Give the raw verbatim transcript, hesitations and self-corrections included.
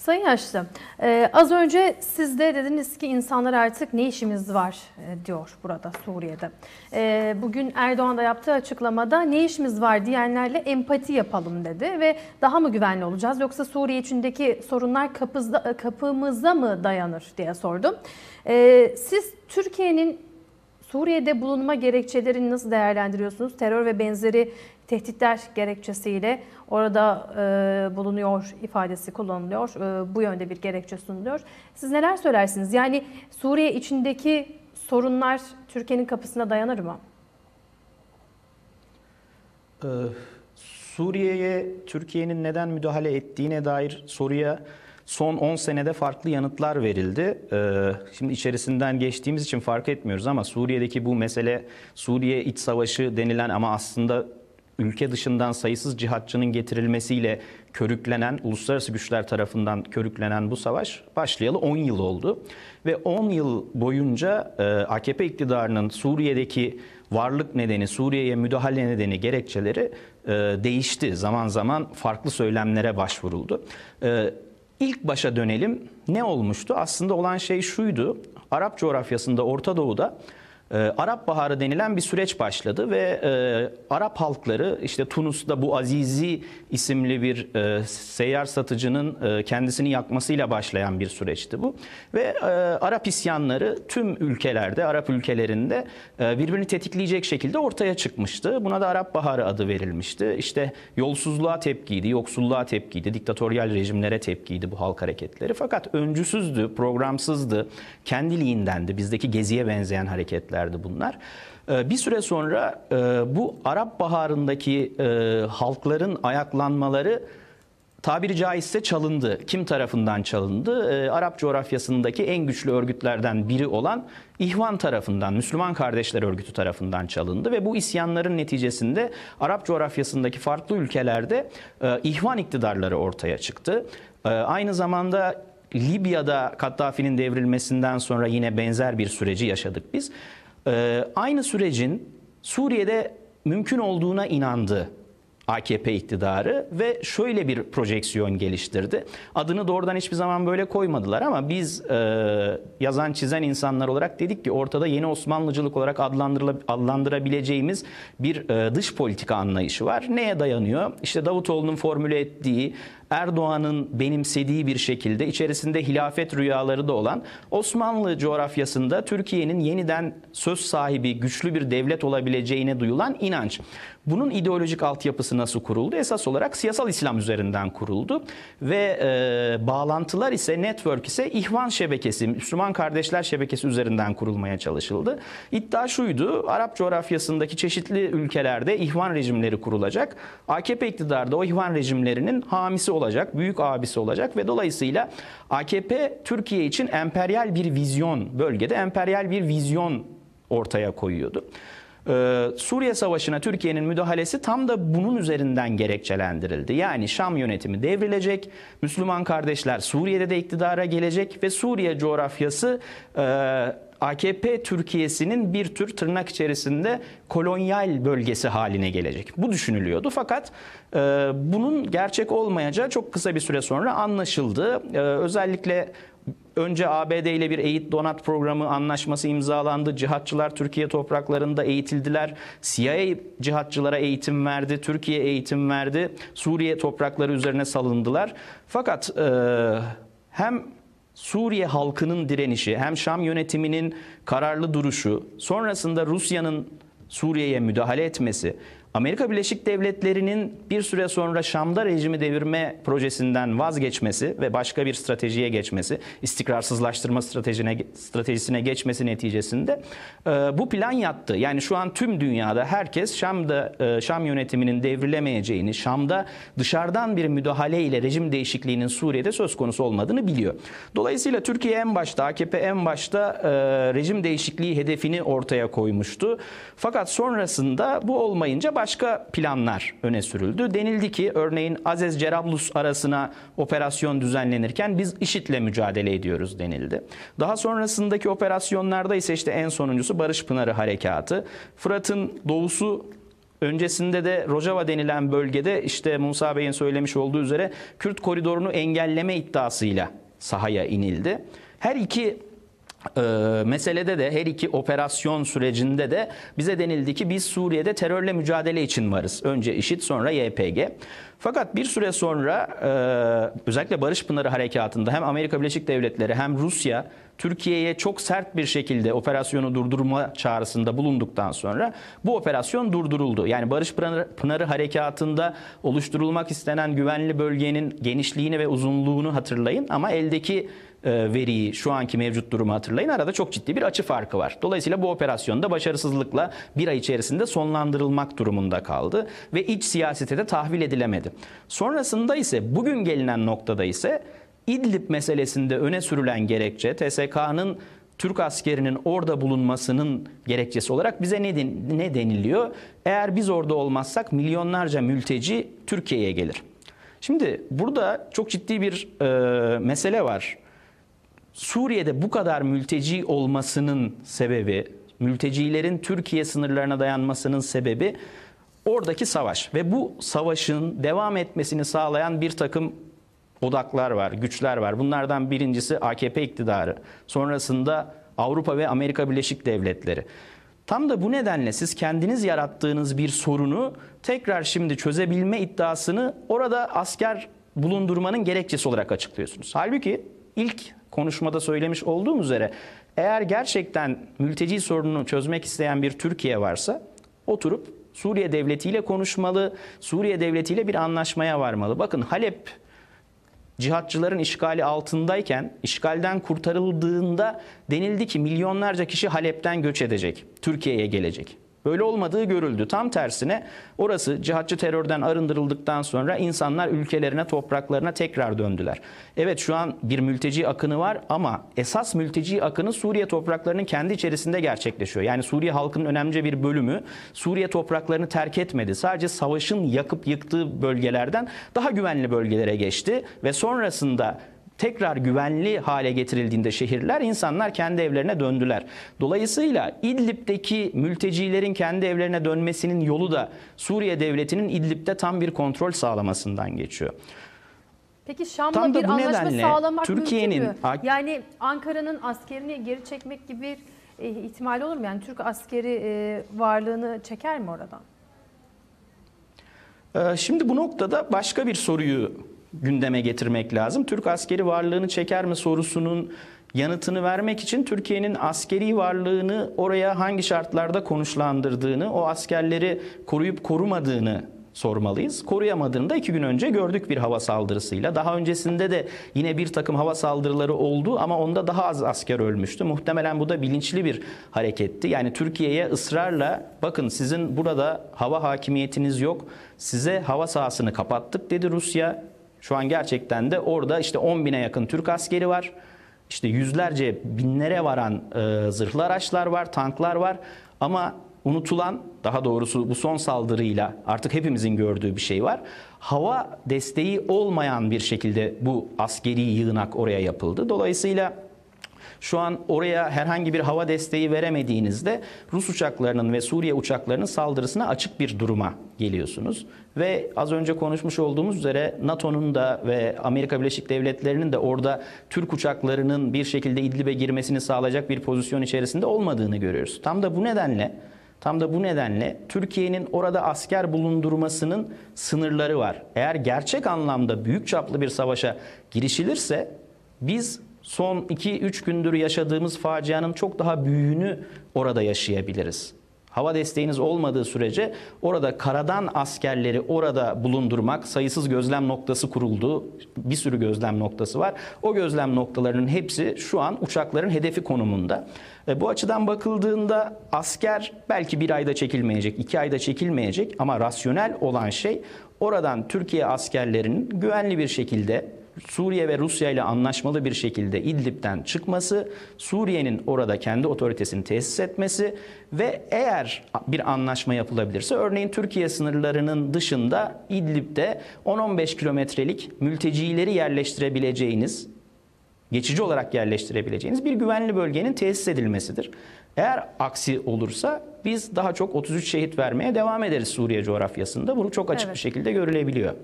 Sayın Yaşlı, e, az önce siz de dediniz ki insanlar artık ne işimiz var e, diyor burada Suriye'de. E, bugün Erdoğan da yaptığı açıklamada ne işimiz var diyenlerle empati yapalım dedi ve daha mı güvenli olacağız yoksa Suriye içindeki sorunlar kapızda, kapımıza mı dayanır diye sordum. E, siz Türkiye'nin Suriye'de bulunma gerekçelerini nasıl değerlendiriyorsunuz? Terör ve benzeri tehditler gerekçesiyle orada e, bulunuyor ifadesi kullanılıyor. E, bu yönde bir gerekçe sunuluyor. Siz neler söylersiniz? Yani Suriye içindeki sorunlar Türkiye'nin kapısına dayanır mı? Ee, Suriye'ye Türkiye'nin neden müdahale ettiğine dair soruya son on senede farklı yanıtlar verildi. Ee, şimdi içerisinden geçtiğimiz için fark etmiyoruz ama Suriye'deki bu mesele Suriye İç Savaşı denilen ama aslında ülke dışından sayısız cihatçının getirilmesiyle körüklenen, uluslararası güçler tarafından körüklenen bu savaş başlayalı on yıl oldu. Ve on yıl boyunca e, A K P iktidarının Suriye'deki varlık nedeni, Suriye'ye müdahale nedeni, gerekçeleri e, değişti. Zaman zaman farklı söylemlere başvuruldu. E, İlk başa dönelim. Ne olmuştu? Aslında olan şey şuydu. Arap coğrafyasında, Orta Doğu'da e, Arap Baharı denilen bir süreç başladı ve e, Arap halkları işte Tunus'ta bu Azizi isimli bir e, seyyar satıcının e, kendisini yakmasıyla başlayan bir süreçti bu. Ve e, Arap isyanları tüm ülkelerde, Arap ülkelerinde e, birbirini tetikleyecek şekilde ortaya çıkmıştı. Buna da Arap Baharı adı verilmişti. İşte yolsuzluğa tepkiydi, yoksulluğa tepkiydi, diktatöryal rejimlere tepkiydi bu halk hareketleri. Fakat öncüsüzdü, programsızdı, kendiliğindendi. Bizdeki Gezi'ye benzeyen hareketlerdi bunlar. Bir süre sonra bu Arap Baharı'ndaki halkların ayaklanmaları tabiri caizse çalındı. Kim tarafından çalındı? Arap coğrafyasındaki en güçlü örgütlerden biri olan İhvan tarafından, Müslüman Kardeşler Örgütü tarafından çalındı ve bu isyanların neticesinde Arap coğrafyasındaki farklı ülkelerde İhvan iktidarları ortaya çıktı. Aynı zamanda Libya'da Kaddafi'nin devrilmesinden sonra yine benzer bir süreci yaşadık biz. Ee, aynı sürecin Suriye'de mümkün olduğuna inandı A K P iktidarı ve şöyle bir projeksiyon geliştirdi. Adını doğrudan hiçbir zaman böyle koymadılar ama biz e, yazan çizen insanlar olarak dedik ki ortada yeni Osmanlıcılık olarak adlandırabileceğimiz bir e, dış politika anlayışı var. Neye dayanıyor? İşte Davutoğlu'nun formüle ettiği, Erdoğan'ın benimsediği bir şekilde içerisinde hilafet rüyaları da olan Osmanlı coğrafyasında Türkiye'nin yeniden söz sahibi güçlü bir devlet olabileceğine duyulan inanç. Bunun ideolojik altyapısı nasıl kuruldu? Esas olarak siyasal İslam üzerinden kuruldu ve e, bağlantılar ise, network ise İhvan şebekesi, Müslüman Kardeşler şebekesi üzerinden kurulmaya çalışıldı. İddia şuydu: Arap coğrafyasındaki çeşitli ülkelerde İhvan rejimleri kurulacak. A K P iktidarı da o İhvan rejimlerinin hamisi olacak, büyük abisi olacak ve dolayısıyla A K P Türkiye için emperyal bir vizyon, bölgede emperyal bir vizyon ortaya koyuyordu. Ee, Suriye Savaşı'na Türkiye'nin müdahalesi tam da bunun üzerinden gerekçelendirildi. Yani Şam yönetimi devrilecek, Müslüman kardeşler Suriye'de de iktidara gelecek ve Suriye coğrafyası e, A K P Türkiye'sinin bir tür tırnak içerisinde kolonyal bölgesi haline gelecek. Bu düşünülüyordu fakat e, bunun gerçek olmayacağı çok kısa bir süre sonra anlaşıldı. E, özellikle önce A B D ile bir eğit donat programı anlaşması imzalandı. Cihatçılar Türkiye topraklarında eğitildiler. C I A cihatçılara eğitim verdi. Türkiye eğitim verdi. Suriye toprakları üzerine salındılar. Fakat e, hem Suriye halkının direnişi, hem Şam yönetiminin kararlı duruşu, sonrasında Rusya'nın Suriye'ye müdahale etmesi, Amerika Birleşik Devletleri'nin bir süre sonra Şam'da rejimi devirme projesinden vazgeçmesi ve başka bir stratejiye geçmesi, istikrarsızlaştırma stratejisine, stratejisine geçmesi neticesinde e, bu plan yattı. Yani şu an tüm dünyada herkes Şam'da e, Şam yönetiminin devrilemeyeceğini, Şam'da dışarıdan bir müdahale ile rejim değişikliğinin Suriye'de söz konusu olmadığını biliyor. Dolayısıyla Türkiye en başta, A K P en başta e, rejim değişikliği hedefini ortaya koymuştu. Fakat sonrasında bu olmayınca başka planlar öne sürüldü. Denildi ki örneğin Azez-Cerablus arasına operasyon düzenlenirken biz IŞİD'le mücadele ediyoruz denildi. Daha sonrasındaki operasyonlarda ise işte en sonuncusu Barış Pınarı Harekatı. Fırat'ın doğusu Öncesinde de Rojava denilen bölgede işte Musa Bey'in söylemiş olduğu üzere Kürt koridorunu engelleme iddiasıyla sahaya inildi. Her iki e, meselede de, her iki operasyon sürecinde de bize denildi ki biz Suriye'de terörle mücadele için varız. Önce IŞİD, sonra Y P G. Fakat bir süre sonra e, özellikle Barış Pınarı Harekatı'nda hem Amerika Birleşik Devletleri hem Rusya Türkiye'ye çok sert bir şekilde operasyonu durdurma çağrısında bulunduktan sonra bu operasyon durduruldu. Yani Barış Pınarı, Pınarı Harekatı'nda oluşturulmak istenen güvenli bölgenin genişliğini ve uzunluğunu hatırlayın ama eldeki e, veriyi, şu anki mevcut durumu hatırlayın. Arada çok ciddi bir açı farkı var. Dolayısıyla bu operasyonda başarısızlıkla bir ay içerisinde sonlandırılmak durumunda kaldı ve iç siyasete de tahvil edilemedi. Sonrasında ise bugün gelinen noktada ise İdlib meselesinde öne sürülen gerekçe T S K'nın Türk askerinin orada bulunmasının gerekçesi olarak bize ne, den ne deniliyor? Eğer biz orada olmazsak milyonlarca mülteci Türkiye'ye gelir. Şimdi burada çok ciddi bir e, mesele var. Suriye'de bu kadar mülteci olmasının sebebi, mültecilerin Türkiye sınırlarına dayanmasının sebebi oradaki savaş. Ve bu savaşın devam etmesini sağlayan bir takım odaklar var, güçler var. Bunlardan birincisi A K P iktidarı. Sonrasında Avrupa ve Amerika Birleşik Devletleri. Tam da bu nedenle siz kendiniz yarattığınız bir sorunu tekrar şimdi çözebilme iddiasını orada asker bulundurmanın gerekçesi olarak açıklıyorsunuz. Halbuki ilk konuşmada söylemiş olduğum üzere eğer gerçekten mülteci sorununu çözmek isteyen bir Türkiye varsa oturup Suriye devletiyle konuşmalı, Suriye devletiyle bir anlaşmaya varmalı. Bakın Halep cihatçıların işgali altındayken, işgalden kurtarıldığında denildi ki milyonlarca kişi Halep'ten göç edecek, Türkiye'ye gelecek. Böyle olmadığı görüldü. Tam tersine orası cihatçı terörden arındırıldıktan sonra insanlar ülkelerine, topraklarına tekrar döndüler. Evet şu an bir mülteci akını var ama esas mülteci akını Suriye topraklarının kendi içerisinde gerçekleşiyor. Yani Suriye halkının önemli bir bölümü Suriye topraklarını terk etmedi. Sadece savaşın yakıp yıktığı bölgelerden daha güvenli bölgelere geçti ve sonrasında tekrar güvenli hale getirildiğinde şehirler, insanlar kendi evlerine döndüler. Dolayısıyla İdlib'deki mültecilerin kendi evlerine dönmesinin yolu da Suriye devletinin İdlib'de tam bir kontrol sağlamasından geçiyor. Peki Şam'la Tam da bir bu anlaşma nedenle sağlamak Türkiye'nin mümkün mü? Yani Ankara'nın askerini geri çekmek gibi bir e, ihtimal olur mu? Yani Türk askeri e, varlığını çeker mi oradan? Ee, şimdi bu noktada başka bir soruyu gündeme getirmek lazım. Türk askeri varlığını çeker mi sorusunun yanıtını vermek için Türkiye'nin askeri varlığını oraya hangi şartlarda konuşlandırdığını, o askerleri koruyup korumadığını sormalıyız. Koruyamadığını da iki gün önce gördük bir hava saldırısıyla. Daha öncesinde de yine bir takım hava saldırıları oldu ama onda daha az asker ölmüştü. Muhtemelen bu da bilinçli bir hareketti. Yani Türkiye'ye ısrarla bakın sizin burada hava hakimiyetiniz yok, size hava sahasını kapattık dedi Rusya. Şu an gerçekten de orada işte on bine yakın Türk askeri var. İşte yüzlerce, binlere varan e, zırhlı araçlar var, tanklar var. Ama unutulan, daha doğrusu bu son saldırıyla artık hepimizin gördüğü bir şey var. Hava desteği olmayan bir şekilde bu askeri yığınak oraya yapıldı. Dolayısıyla şu an oraya herhangi bir hava desteği veremediğinizde Rus uçaklarının ve Suriye uçaklarının saldırısına açık bir duruma geliyorsunuz. Ve az önce konuşmuş olduğumuz üzere NATO'nun da ve Amerika Birleşik Devletleri'nin de orada Türk uçaklarının bir şekilde İdlib'e girmesini sağlayacak bir pozisyon içerisinde olmadığını görüyoruz. Tam da bu nedenle Tam da bu nedenle Türkiye'nin orada asker bulundurmasının sınırları var. Eğer gerçek anlamda büyük çaplı bir savaşa girişilirse biz son iki üç gündür yaşadığımız facianın çok daha büyüğünü orada yaşayabiliriz. Hava desteğiniz olmadığı sürece orada karadan askerleri orada bulundurmak, sayısız gözlem noktası kuruldu. Bir sürü gözlem noktası var. O gözlem noktalarının hepsi şu an uçakların hedefi konumunda. E, bu açıdan bakıldığında asker belki bir ayda çekilmeyecek, iki ayda çekilmeyecek ama rasyonel olan şey oradan Türkiye askerlerinin güvenli bir şekilde Suriye ve Rusya ile anlaşmalı bir şekilde İdlib'den çıkması, Suriye'nin orada kendi otoritesini tesis etmesi ve eğer bir anlaşma yapılabilirse örneğin Türkiye sınırlarının dışında İdlib'de on on beş kilometrelik mültecileri yerleştirebileceğiniz geçici olarak yerleştirebileceğiniz bir güvenli bölgenin tesis edilmesidir. Eğer aksi olursa biz daha çok otuz üç şehit vermeye devam ederiz Suriye coğrafyasında. Bu çok açık Evet. bir şekilde görülebiliyor.